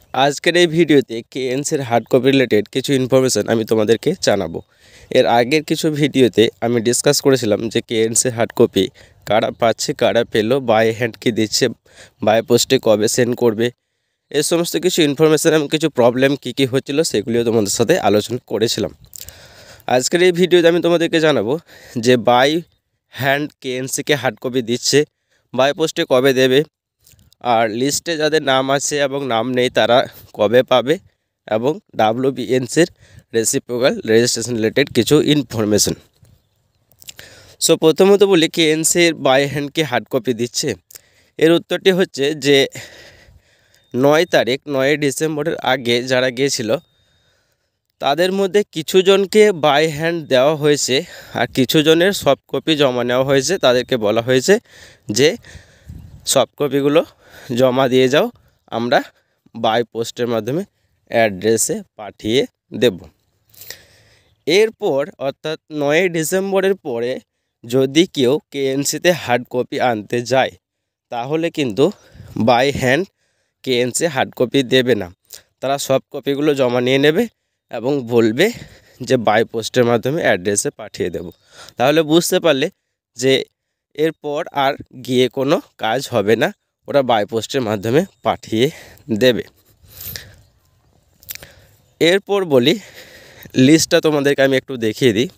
আজকের এই ভিডিওতে কেএনসির হার্ড কপি রিলেটেড কিছু ইনফরমেশান আমি তোমাদেরকে জানাবো। এর আগের কিছু ভিডিওতে আমি ডিসকাস করেছিলাম যে কেএনসির হার্ড কপি কারা পাচ্ছে, কারা পেলো, বাই হ্যান্ড কি দিচ্ছে, বাই পোস্টে কবে সেন্ড করবে, এই সমস্ত কিছু ইনফরমেশান এবং কিছু প্রবলেম কী হচ্ছিলো সেগুলিও তোমাদের সাথে আলোচনা করেছিলাম। আজকের এই ভিডিওতে আমি তোমাদেরকে জানাবো যে বাই হ্যান্ড কেএনসিকে হার্ড কপি দিচ্ছে, বাই পোস্টে কবে দেবে, আর লিস্টে যাদের নাম আছে এবং নাম নেই তারা কবে পাবে, এবং WBNCর রেসিপ্রোকাল রেজিস্ট্রেশন রিলেটেড কিছু ইনফরমেশন। সো প্রথমত বলি কেএনসির বাই হ্যান্ডকে হার্ড কপি দিচ্ছে, এর উত্তরটি হচ্ছে যে 9 ডিসেম্বরের আগে যারা গিয়েছিল তাদের মধ্যে কিছু জনকে বাই হ্যান্ড দেওয়া হয়েছে আর কিছু জনের সফট কপি জমা নেওয়া হয়েছে। তাদেরকে বলা হয়েছে যে সফট কপিগুলো জমা দিয়ে যাও, আমরা বাই পোস্টের মাধ্যমে অ্যাড্রেসে পাঠিয়ে দেব। এরপর অর্থাৎ 9 ডিসেম্বরের পরে যদি কেউ কেএনসিতে হার্ড কপি আনতে যায় তাহলে কিন্তু by hand KNC hard copy দেবে না, তারা সফট কপিগুলো জমা নিয়ে নেবে এবং বলবে যে বাই পোস্টের মাধ্যমে অ্যাড্রেসে পাঠিয়ে দেব। তাহলে বুঝতে পারলে যে এরপর আর গিয়ে কোনো কাজ হবে না, ওরা বাই পোস্টের মাধ্যমে পাঠিয়ে দেবে। এরপর বলি লিস্টটা তোমাদেরকে আমি একটু দেখিয়ে দিই।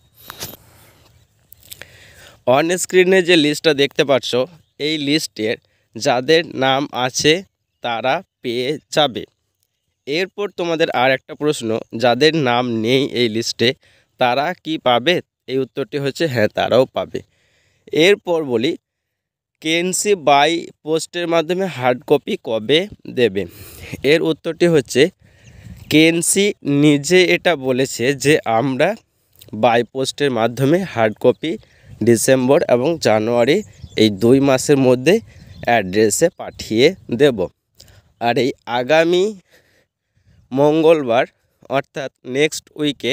অন স্ক্রিনে যে লিস্টটা দেখতে পাচ্ছ এই লিস্টের যাদের নাম আছে তারা পেয়ে যাবে। এরপর তোমাদের আর একটা প্রশ্ন, যাদের নাম নেই এই লিস্টে তারা কি পাবে? এই উত্তরটি হচ্ছে হ্যাঁ, তারাও পাবে। এরপর বলি কেএনসি বাই পোস্টের মাধ্যমে হার্ড কপি কবে দেবে? এর উত্তরটি হচ্ছে কেএনসি নিজে এটা বলেছে যে আমরা বাই পোস্টের মাধ্যমে হার্ড কপি ডিসেম্বর এবং জানুয়ারি এই 2 মাসের মধ্যে অ্যাড্রেসে পাঠিয়ে দেব। আর এই আগামী মঙ্গলবার অর্থাৎ নেক্সট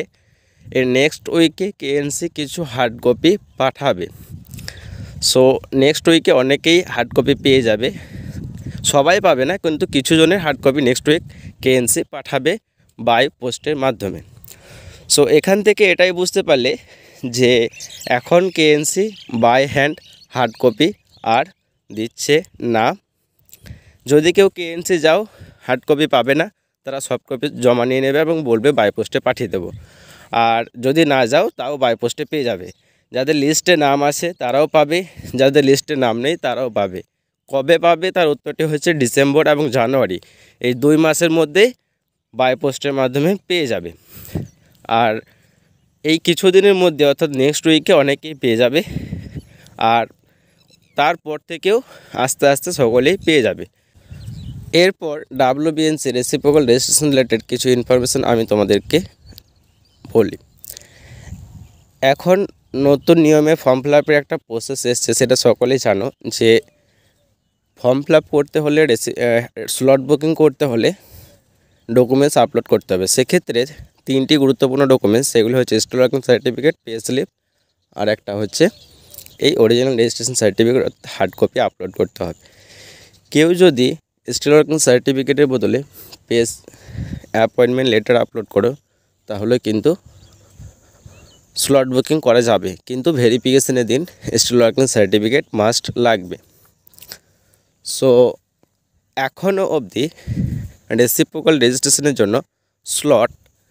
উইকে কেএনসি কিছু হার্ড কপি পাঠাবে। সো নেক্সট উইকে অনেকেই হার্ড কপি পেয়ে যাবে, সবাই পাবে না কিন্তু কিছু জনের hard copy next week KNC পাঠাবে বাই পোস্টের মাধ্যমে। সো এখান থেকে এটাই বুঝতে পারলে যে এখন KNC by hand hard copy আর দিচ্ছে না। যদি কেউ কেএনসি যাও হার্ড কপি পাবে না, তারা সফট কপি জমা নিয়ে নেবে এবং বলবে বাই পোস্টে পাঠিয়ে দেবো। আর যদি না যাও তাও বাই পোস্টে পেয়ে যাবে। যাদের লিস্টে নাম আছে তারাও পাবে, যাদের লিস্টে নাম নেই তারাও পাবে। কবে পাবে তার উত্তরটি হচ্ছে ডিসেম্বর এবং জানুয়ারি এই 2 মাসের মধ্যেই বাই পোস্টের মাধ্যমে পেয়ে যাবে। আর এই কিছুদিনের মধ্যে অর্থাৎ নেক্সট উইকে অনেকেই পেয়ে যাবে, আর তারপর থেকেও আস্তে আস্তে সকলেই পেয়ে যাবে। এরপর WBNC রেসিপ্রোকাল রেজিস্ট্রেশন রিলেটেড কিছু ইনফরমেশান আমি তোমাদেরকে বলি। এখন নতুন নিয়মে ফর্ম ফিল আপের একটা প্রসেস এসছে, সেটা সকলেই জানো যে ফর্ম ফিল আপ করতে হলে স্লট বুকিং করতে হলে ডকুমেন্টস আপলোড করতে হবে। সেক্ষেত্রে 3টি গুরুত্বপূর্ণ ডকুমেন্টস, সেগুলো হচ্ছে still working certificate, pay slip, আর একটা হচ্ছে এই original registration certificate hard copy upload করতে হবে। কেউ যদি স্টল ওয়ার্কিং সার্টিফিকেটের বদলে অ্যাপয়েন্টমেন্ট লেটার আপলোড করো তাহলে কিন্তু স্লট বুকিং করা যাবে, কিন্তু ভেরিফিকেশনের দিন স্টল ওয়ার্কিং সার্টিফিকেট মাস্ট লাগবে। সো এখনও অবধি রেসিপ্রোকাল রেজিস্ট্রেশনের জন্য স্লট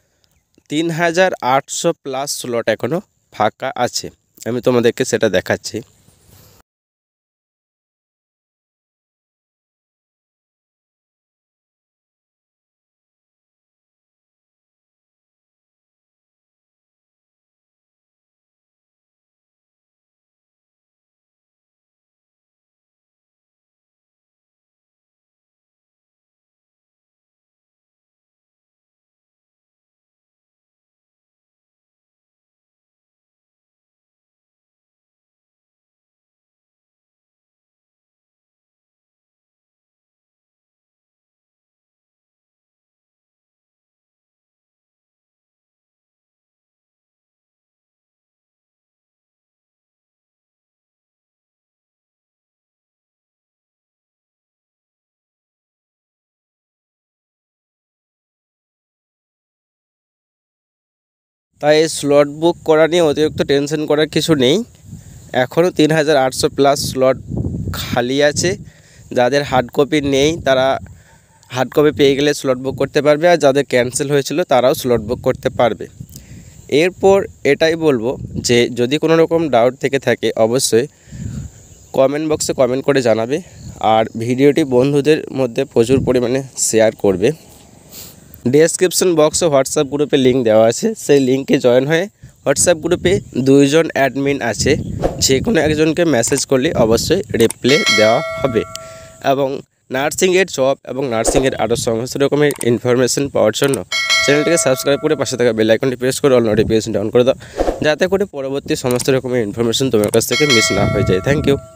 3800+ স্লট এখনও ফাঁকা আছে। আমি তোমাদেরকে সেটা দেখাচ্ছি। তাই স্লট বুক করা নিয়ে অতিরিক্ত টেনশন করার কিছু নেই। এখনও 3800 প্লাস স্লট খালি আছে। যাদের হার্ড কপি নেই তারা হার্ড কপি পেয়ে গেলে স্লট বুক করতে পারবে, আর যাদের ক্যান্সেল হয়েছিল তারাও স্লট বুক করতে পারবে। এরপর এটাই বলবো যে যদি কোনো রকম ডাউট থেকে থাকে অবশ্যই কমেন্ট বক্সে কমেন্ট করে জানাবে, আর ভিডিওটি বন্ধুদের মধ্যে প্রচুর পরিমাণে শেয়ার করবে। ডেসক্রিপশন বক্সে হোয়াটসঅ্যাপ গ্রুপে লিঙ্ক দেওয়া আছে, সেই লিঙ্কে জয়েন হয়ে হোয়াটসঅ্যাপ গ্রুপে 2 জন অ্যাডমিন আছে, যে কোনো একজনকে মেসেজ করলে অবশ্যই রিপ্লাই দেওয়া হবে। এবং নার্সিংয়ের জব এবং নার্সিংয়ের আরও সমস্ত রকমের ইনফরমেশন পাওয়ার জন্য চ্যানেলটিকে সাবস্ক্রাইব করে পাশে থাকা বেল আইকনটি প্রেস করে অল নোটিফিকেশন অন করে দাও, যাতে করে পরবর্তী সমস্ত রকমের ইনফরমেশন তোমার কাছ থেকে মিস না হয়ে যায়। Thank you.